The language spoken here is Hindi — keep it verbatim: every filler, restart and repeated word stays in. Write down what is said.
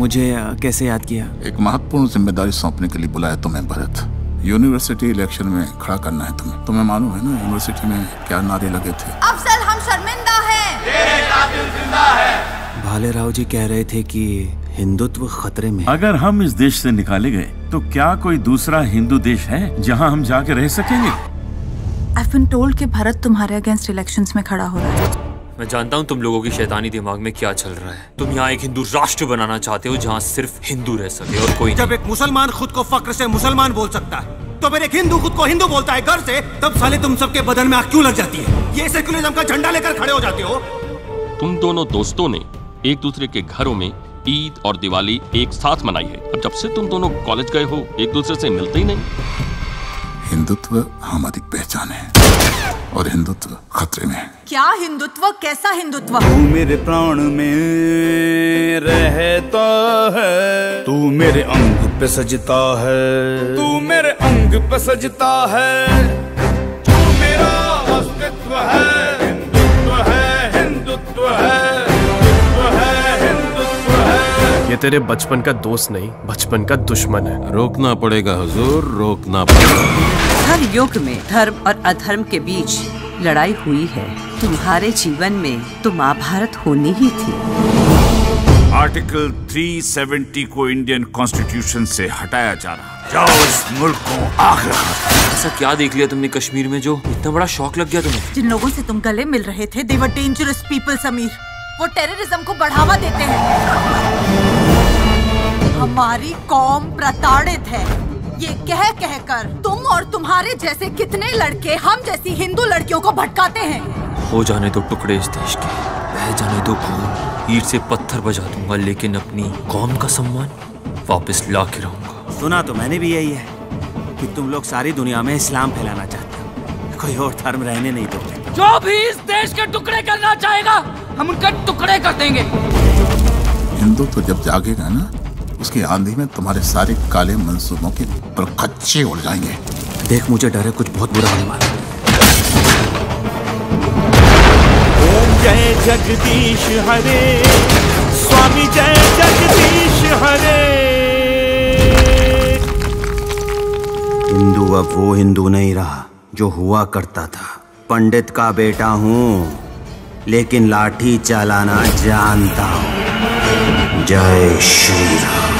मुझे कैसे याद किया? एक महत्वपूर्ण जिम्मेदारी सौंपने के लिए बुलाया तुम्हें भरत। यूनिवर्सिटी इलेक्शन में खड़ा करना है तुम्हें। तुम्हें मालूम है ना यूनिवर्सिटी में क्या नारे लगे थे? अफसल हम शर्मिंदा हैं। तेरे कातिल जिंदा है। भाले राव जी कह रहे थे कि हिंदुत्व खतरे में। अगर हम इस देश से निकाले गए तो क्या कोई दूसरा हिंदू देश है जहां हम जाके रह सकेंगे? I've been told कि भारत तुम्हारे अगेंस्ट इलेक्शंस में खड़ा हो रहा है। मैं जानता हूँ तुम लोगों की शैतानी दिमाग में क्या चल रहा है। तुम यहाँ एक हिंदू राष्ट्र बनाना चाहते हो जहाँ सिर्फ हिंदू रह सके और कोई। जब एक मुसलमान खुद को फक्र से मुसलमान बोल सकता है तो फिर एक हिंदू खुद को हिंदू बोलता है गर्व से, तब साले तुम सबके बदन में आग क्यों लग जाती है? ये सेक्युलरिज्म का झंडा लेकर खड़े हो जाते हो। तुम दोनों दोस्तों ने एक दूसरे के घरों में ईद और दिवाली एक साथ मनाई है। अब जब से तुम दोनों कॉलेज गए हो एक दूसरे से मिलते ही नहीं। हिंदुत्व हमारी पहचान है और हिंदुत्व खतरे में है। क्या हिंदुत्व? कैसा हिंदुत्व? तू मेरे प्राण में रहता है, तू मेरे अंग पे सजता है, तू मेरे अंग पे सजता है, तू मेरा अस्तित्व है। हिंदुत्व है, हिंदुत्व है, हिंदुत्व है, हिंदुत्व है। ये तेरे बचपन का दोस्त नहीं, बचपन का दुश्मन है। रोकना पड़ेगा हुजूर, रोकना पड़ेगा। हर युग में धर्म और अधर्म के बीच लड़ाई हुई है। तुम्हारे जीवन में तो महाभारत होनी ही थी। आर्टिकल तीन सौ सत्तर को इंडियन कॉन्स्टिट्यूशन से हटाया जा रहा है। जाओ इस मुल्क को आखिर। ऐसा क्या देख लिया तुमने कश्मीर में जो इतना बड़ा शौक लग गया तुम्हें? जिन लोगों से तुम गले मिल रहे थे, they were dangerous people Sameer. वो टेररिज्म को बढ़ावा देते हैं। हमारी कौम प्रताड़ित है। ये कह कह कर तुम और तुम्हारे जैसे कितने लड़के हम जैसी हिंदू लड़कियों को भटकाते हैं। हो जाने दो टुकड़े इस देश के, बह जाने दो खून, ईंट से पत्थर बजा दूंगा, लेकिन अपनी कौम का सम्मान वापस ला के रहूंगा। सुना तो मैंने भी यही है कि तुम लोग सारी दुनिया में इस्लाम फैलाना चाहते हो, कोई और धर्म रहने नहीं दोगे। जो भी इस देश के टुकड़े करना चाहेगा हम उनके टुकड़े कर देंगे। हिंदू तो जब जागेगा ना, उसकी आंधी में तुम्हारे सारे काले मंसूबों के परखच्चे उड़ जाएंगे। देख मुझे डर है कुछ बहुत बुरा होने वाला है। ओम जय जगदीश हरे, स्वामी जय जगदीश हरे। हिंदू अब वो हिंदू नहीं रहा जो हुआ करता था। पंडित का बेटा हूँ लेकिन लाठी चलाना जानता हूँ। जय श्री राम।